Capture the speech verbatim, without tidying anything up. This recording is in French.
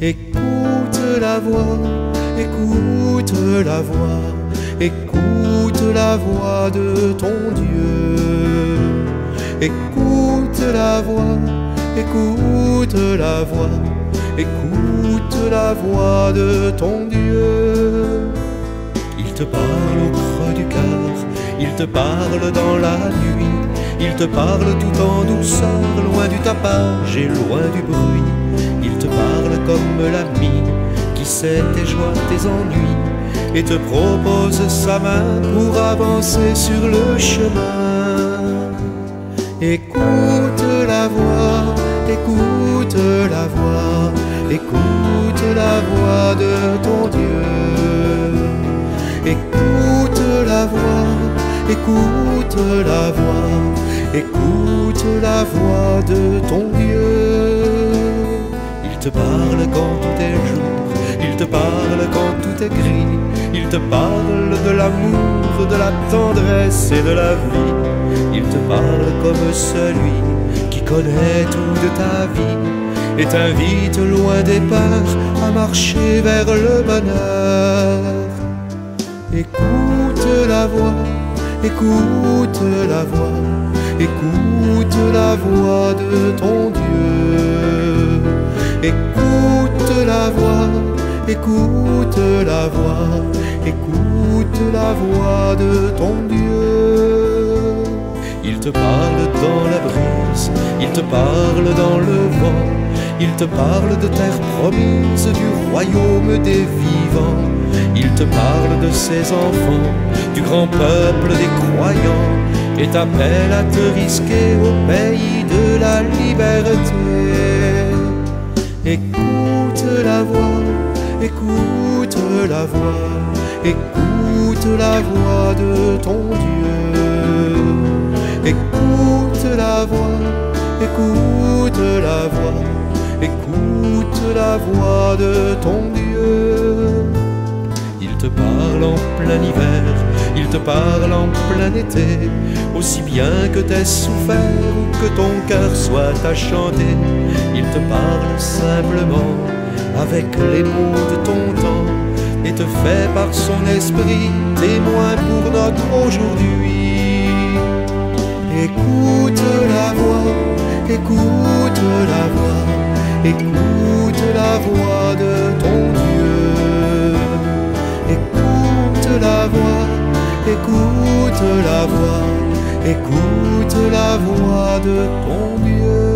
Écoute la voix, écoute la voix, écoute la voix de ton Dieu. Écoute la voix, écoute la voix, écoute la voix de ton Dieu. Il te parle au creux du cœur, il te parle dans la nuit, il te parle tout en douceur, loin du tapage et loin du bruit. Il te parle comme l'ami qui sait tes joies, tes ennuis, et te propose sa main pour avancer sur le chemin. Écoute la voix, écoute la voix, écoute la voix de ton Dieu. Écoute la voix, écoute la voix, écoute la voix de ton Dieu. Il te parle quand tout est jour, il te parle quand tout est gris, il te parle de l'amour, de la tendresse et de la vie. Il te parle comme celui qui connaît tout de ta vie et t'invite loin des peurs à marcher vers le bonheur. Écoute la voix, écoute la voix, écoute la voix de ton Dieu. Écoute la voix, écoute la voix, écoute la voix de ton Dieu. Il te parle dans la brise, il te parle dans le vent, il te parle de terre promise, du royaume des vivants. Il te parle de ses enfants, du grand peuple des croyants, et t'appelle à te risquer au pays de la liberté. Écoute la voix, écoute la voix, écoute la voix de ton Dieu. Écoute la voix, écoute la voix, écoute la voix de ton Dieu. Il te parle en plein hiver, il te parle en plein été, aussi bien que t'aies souffert ou que ton cœur soit à chanter. Il te parle simplement avec les mots de ton temps et te fait par son esprit témoin pour notre aujourd'hui. Écoute la voix, écoute la voix, écoute la voix de ton Dieu. Écoute la voix, écoute la voix, écoute la voix de ton Dieu.